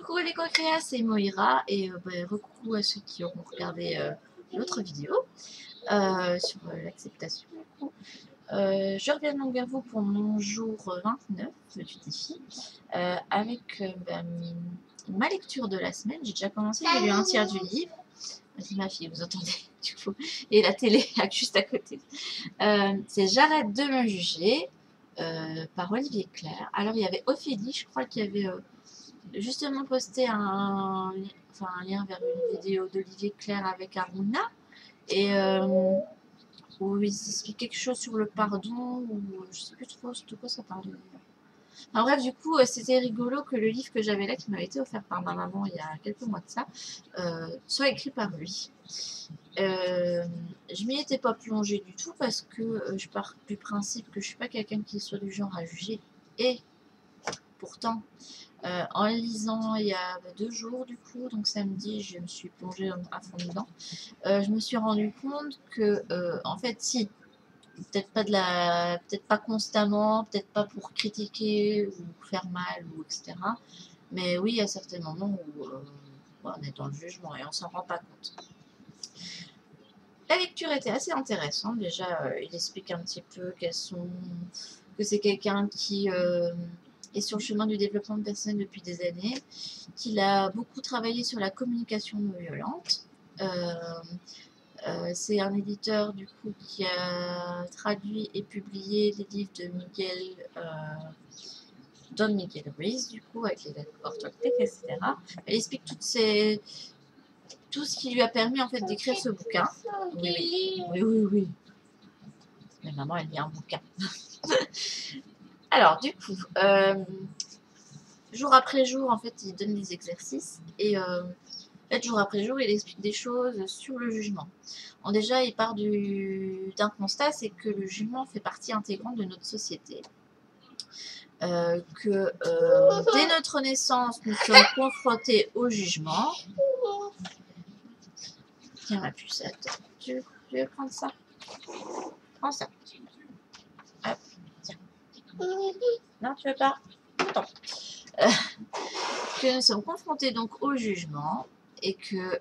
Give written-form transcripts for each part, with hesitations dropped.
Coucou les co-créas, c'est Moira et recoucou à ceux qui auront regardé l'autre vidéo sur l'acceptation. Je reviens donc vers vous pour mon jour 29 du défi avec ma lecture de la semaine. J'ai déjà commencé, j'ai lu un tiers du livre. C'est ma fille, vous entendez du coup. Et la télé juste à côté. C'est J'arrête de me juger par Olivier Clerc. Alors il y avait Ophélie, je crois qu'il y avait justement posté un lien vers une vidéo d'Olivier Clerc avec Aruna et où il explique quelque chose sur le pardon ou je sais plus trop de quoi ça parle. Enfin bref, du coup, c'était rigolo que le livre que j'avais là, qui m'avait été offert par ma maman il y a quelques mois de ça, soit écrit par lui. Je m'y étais pas plongée du tout parce que je pars du principe que je suis pas quelqu'un qui soit du genre à juger. Et pourtant, en lisant il y a 2 jours du coup, donc samedi, je me suis plongée à fond dedans. Je me suis rendu compte que, en fait, si, peut-être pas constamment, peut-être pas pour critiquer ou faire mal ou etc. Mais oui, il y a certains moments où on est dans le jugement et on s'en rend pas compte. La lecture était assez intéressante. Déjà, il explique un petit peu que c'est quelqu'un qui est sur le chemin du développement personnel depuis des années, qu'il a beaucoup travaillé sur la communication non violente. C'est un éditeur du coup qui a traduit et publié des livres de Don Miguel Ruiz, du coup, avec les accords toltèques, etc. Elle explique tout ce qui lui a permis en fait d'écrire ce bouquin. Oui. Mais maman, elle lit un bouquin. Alors, du coup, jour après jour, en fait, il donne des exercices et jour après jour, il explique des choses sur le jugement. Bon, déjà, il part d'un constat, c'est que le jugement fait partie intégrante de notre société. Dès notre naissance, nous sommes confrontés au jugement. Tiens, ma pucette, tu veux prendre ça? Prends ça. Hop, tiens. Non, tu veux pas? Attends. Que nous sommes confrontés donc au jugement et que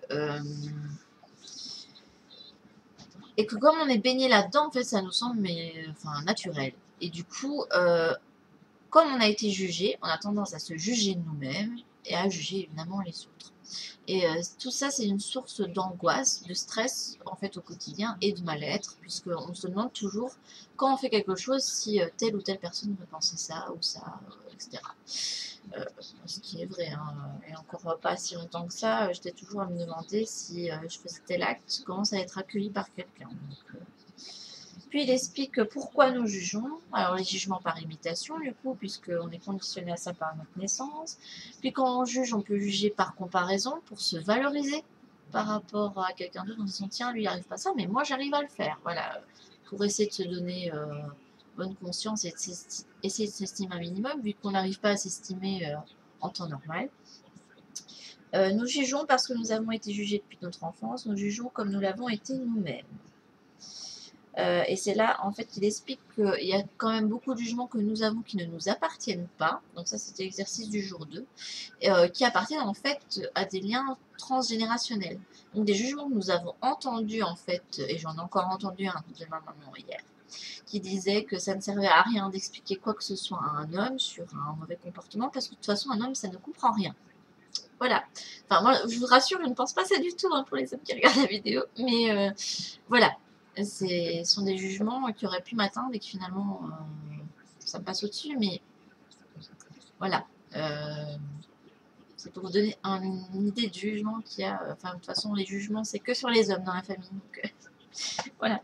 comme on est baigné là-dedans, en fait, ça nous semble naturel. Et du coup, comme on a été jugé, on a tendance à se juger nous-mêmes et à juger évidemment les autres. Et tout ça, c'est une source d'angoisse, de stress en fait au quotidien et de mal-être, puisqu'on se demande toujours quand on fait quelque chose si telle ou telle personne va penser ça ou ça, etc. Ce qui est vrai, hein, et encore pas si longtemps que ça, j'étais toujours à me demander si je faisais tel acte, comment ça va être accueilli par quelqu'un. Puis il explique pourquoi nous jugeons. Alors les jugements par imitation du coup, puisqu'on est conditionné à ça par notre naissance. Puis quand on juge, on peut juger par comparaison pour se valoriser par rapport à quelqu'un d'autre en disant tiens, lui il n'arrive pas ça, mais moi j'arrive à le faire. Voilà, pour essayer de se donner bonne conscience et essayer de s'estimer un minimum, vu qu'on n'arrive pas à s'estimer en temps normal. Nous jugeons parce que nous avons été jugés depuis notre enfance, nous jugeons comme nous l'avons été nous-mêmes. Et c'est là, en fait, qu'il explique qu'il y a quand même beaucoup de jugements que nous avons qui ne nous appartiennent pas. Donc ça, c'était l'exercice du jour 2. Qui appartiennent, en fait, à des liens transgénérationnels. Donc des jugements que nous avons entendus, en fait, et j'en ai encore entendu un de ma maman hier, qui disait que ça ne servait à rien d'expliquer quoi que ce soit à un homme sur un mauvais comportement, parce que de toute façon, un homme, ça ne comprend rien. Voilà. Enfin, moi, je vous rassure, je ne pense pas ça du tout pour les hommes qui regardent la vidéo. Mais voilà. Ce sont des jugements qui auraient pu m'atteindre et qui finalement, ça me passe au-dessus. Mais voilà. C'est pour vous donner une idée du jugement qu'il y a. Enfin, de toute façon, les jugements, c'est que sur les hommes dans la famille. Donc, voilà.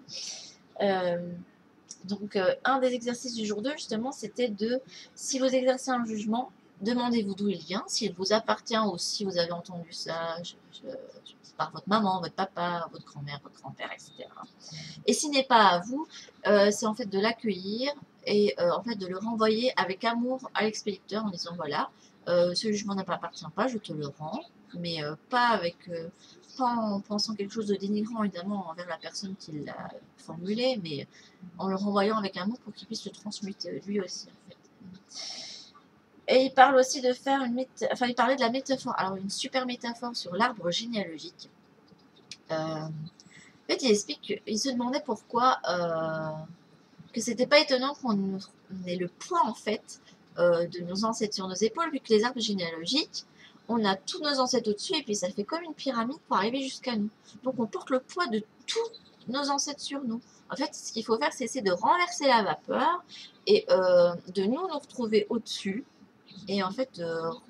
Un des exercices du jour 2, justement, c'était si vous exercez un jugement, demandez-vous d'où il vient, s'il vous appartient ou si vous avez entendu ça par votre maman, votre papa, votre grand-mère, votre grand-père, etc. Et s'il n'est pas à vous, c'est en fait de l'accueillir et en fait de le renvoyer avec amour à l'expéditeur en disant voilà, ce jugement ne m'appartient pas, je te le rends, mais pas en pensant quelque chose de dénigrant évidemment envers la personne qui l'a formulé, mais en le renvoyant avec amour pour qu'il puisse le transmuter lui aussi en fait. Et il parle aussi de faire enfin, il parlait de la métaphore. Alors, une super métaphore sur l'arbre généalogique. En fait, il explique qu'il se demandait pourquoi que c'était pas étonnant qu'on ait le poids en fait de nos ancêtres sur nos épaules, vu que les arbres généalogiques, on a tous nos ancêtres au-dessus et puis ça fait comme une pyramide pour arriver jusqu'à nous. Donc on porte le poids de tous nos ancêtres sur nous. En fait, ce qu'il faut faire, c'est essayer de renverser la vapeur et de nous retrouver au-dessus et en fait,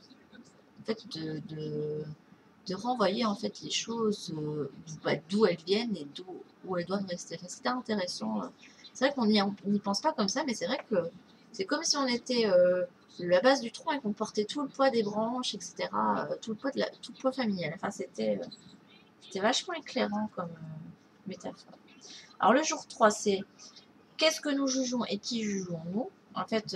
de renvoyer en fait les choses d'où elles viennent et où elles doivent rester. Enfin, c'était intéressant. C'est vrai qu'on n'y pense pas comme ça, mais c'est vrai que c'est comme si on était la base du tronc et qu'on portait tout le poids des branches, etc. Tout le poids familial. Enfin, c'était vachement éclairant comme métaphore. Alors le jour 3, c'est qu'est-ce que nous jugeons et qui jugeons-nous. En fait,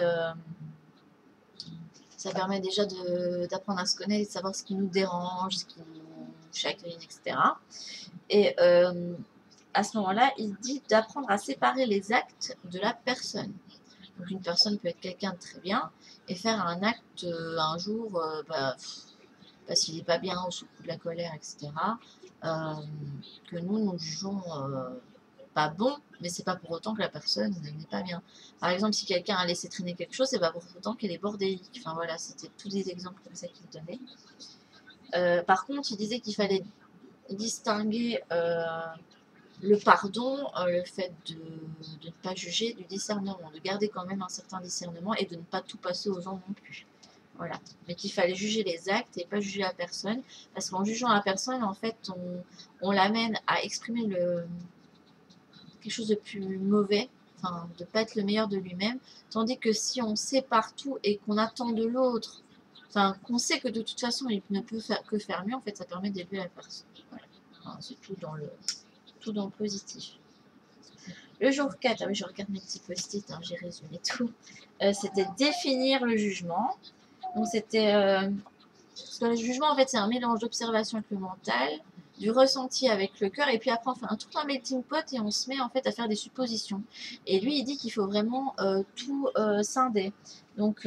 ça permet déjà d'apprendre à se connaître, de savoir ce qui nous dérange, ce qui nous chagrine, etc. Et à ce moment-là, il dit d'apprendre à séparer les actes de la personne. Donc une personne peut être quelqu'un de très bien et faire un acte un jour parce qu'il n'est pas bien ou sous le coup de la colère, etc. Que nous jugeons pas bon, mais c'est pas pour autant que la personne n'est pas bien. Par exemple, si quelqu'un a laissé traîner quelque chose, c'est pas pour autant qu'elle est bordélique. Enfin voilà, c'était tous des exemples comme ça qu'il donnait. Par contre, il disait qu'il fallait distinguer le pardon, le fait de ne pas juger, du discernement, de garder quand même un certain discernement et de ne pas tout passer aux gens non plus. Voilà. Mais qu'il fallait juger les actes et pas juger la personne, parce qu'en jugeant la personne, en fait, on l'amène à exprimer quelque chose de plus mauvais, enfin, de ne pas être le meilleur de lui-même, tandis que si on sépare tout et qu'on attend de l'autre, enfin, qu'on sait que de toute façon, il ne peut que faire mieux, en fait, ça permet d'élever la personne. Voilà. Enfin, c'est tout dans le positif. Le jour 4, ah oui, je regarde mes petits post-it, hein, j'ai résumé tout. C'était définir le jugement. Donc c'était parce que le jugement en fait c'est un mélange d'observation avec le mental, du ressenti avec le cœur, et puis après on fait tout un melting pot et on se met en fait à faire des suppositions. Et lui il dit qu'il faut vraiment tout scinder. Donc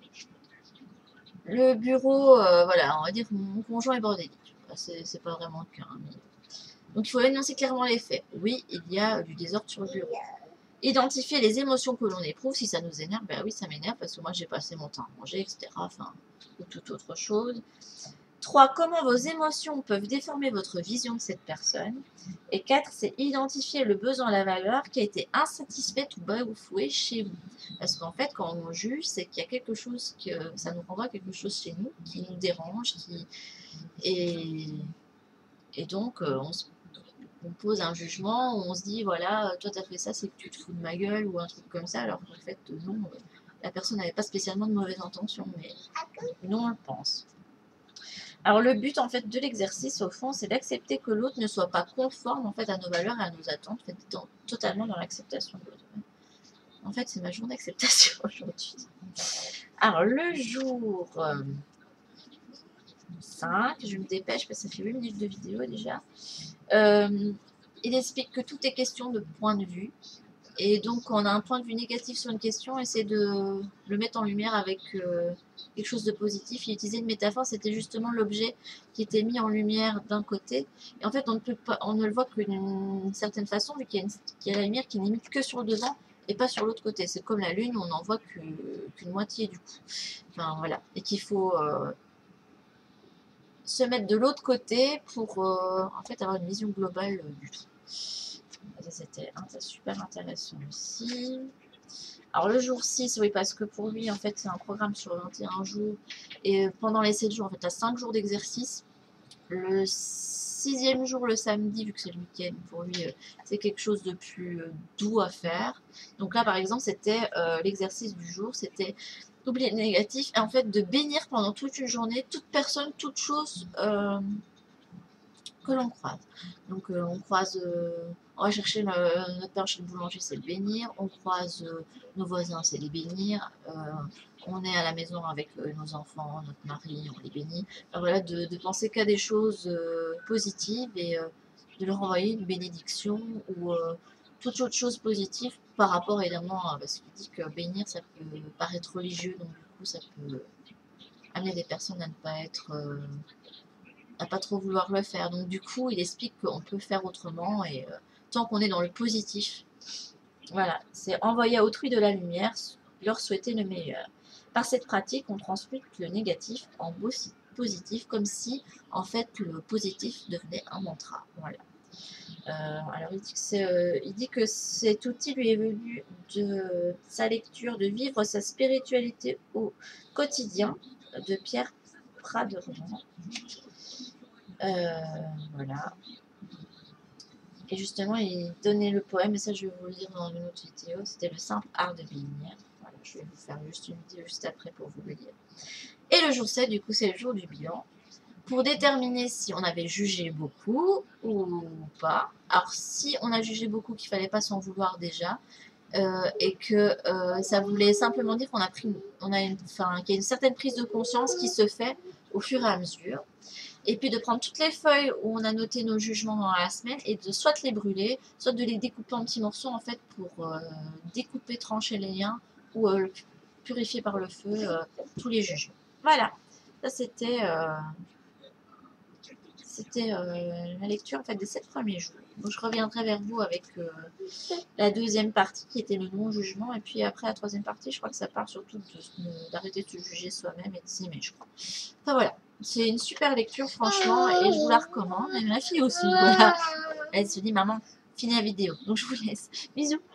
le bureau, voilà, on va dire que mon conjoint est bordélique. C'est pas vraiment le cas. Hein, mais... Donc il faut énoncer clairement les faits. Oui, il y a du désordre sur le bureau. Identifier les émotions que l'on éprouve. Si ça nous énerve, ben oui, ça m'énerve parce que moi j'ai passé mon temps à manger, etc. Enfin, ou toute autre chose. 3. Comment vos émotions peuvent déformer votre vision de cette personne. Et 4. C'est identifier le besoin, la valeur qui a été insatisfaite ou bafouée chez vous. Parce qu'en fait, quand on juge, c'est qu'il y a quelque chose ça nous renvoie quelque chose chez nous qui nous dérange, et donc on pose un jugement, on se dit voilà, toi t'as fait ça, c'est que tu te fous de ma gueule ou un truc comme ça, alors qu'en fait non, la personne n'avait pas spécialement de mauvaises intentions, mais nous on le pense. Alors le but en fait de l'exercice au fond, c'est d'accepter que l'autre ne soit pas conforme en fait à nos valeurs et à nos attentes, en fait, totalement dans l'acceptation de l'autre. En fait, c'est ma journée d'acceptation aujourd'hui. Alors le jour 5, je me dépêche parce que ça fait 8 minutes de vidéo déjà. Il explique que tout est question de point de vue. Et donc, quand on a un point de vue négatif sur une question, essayer de le mettre en lumière avec quelque chose de positif. Il utilisait une métaphore, c'était justement l'objet qui était mis en lumière d'un côté. Et en fait, on ne le voit que d'une certaine façon, vu qu'il y a la lumière qui n'imite que sur le devant et pas sur l'autre côté. C'est comme la lune, on n'en voit qu'une moitié du coup. Enfin, voilà. Et qu'il faut se mettre de l'autre côté pour en fait avoir une vision globale du tout. Ça, c'était super intéressant aussi. Alors le jour 6, oui, parce que pour lui, en fait, c'est un programme sur 21 jours. Et pendant les 7 jours, en fait, tu as 5 jours d'exercice. Le 6e jour, le samedi, vu que c'est le week-end, pour lui, c'est quelque chose de plus doux à faire. Donc là, par exemple, c'était l'exercice du jour, c'était oublier le négatif et en fait de bénir pendant toute une journée toute personne, toute chose que l'on croise. Donc on va chercher notre pain chez le boulanger, c'est le bénir. On croise nos voisins, c'est les bénir. On est à la maison avec nos enfants, notre mari, on les bénit. Enfin, voilà, de penser qu'à des choses positives et de leur envoyer une bénédiction ou toute autre chose positive par rapport évidemment, parce qu'il dit que bénir, ça peut paraître religieux, donc du coup, ça peut amener des personnes à ne pas être, à pas trop vouloir le faire. Donc du coup, il explique qu'on peut faire autrement et tant qu'on est dans le positif, voilà, c'est envoyer à autrui de la lumière, leur souhaiter le meilleur. Par cette pratique, on transmute le négatif en positif, comme si en fait le positif devenait un mantra. Voilà. Alors il dit que cet outil lui est venu de sa lecture de Vivre sa spiritualité au quotidien de Pierre Praderand. Voilà. Et justement, il donnait le poème, et ça je vais vous le lire dans une autre vidéo, c'était le simple art de bénir. Voilà, je vais vous faire juste une vidéo juste après pour vous le lire. Et le jour 7, du coup, c'est le jour du bilan. Pour déterminer si on avait jugé beaucoup ou pas. Alors, si on a jugé beaucoup, qu'il ne fallait pas s'en vouloir déjà, et que ça voulait simplement dire qu'on a pris, qu'il y a une certaine prise de conscience qui se fait au fur et à mesure. Et puis de prendre toutes les feuilles où on a noté nos jugements dans la semaine et de soit les brûler, soit de les découper en petits morceaux en fait pour découper, trancher les liens ou purifier par le feu tous les jugements. Voilà, ça c'était la lecture en fait des 7 premiers jours. Donc je reviendrai vers vous avec la deuxième partie qui était le non-jugement et puis après la troisième partie je crois que ça parle surtout d'arrêter de se juger soi-même et de s'aimer je crois. Enfin voilà. C'est une super lecture, franchement, et je vous la recommande. Et ma fille aussi, voilà. Elle se dit, maman, finis la vidéo. Donc je vous laisse. Bisous.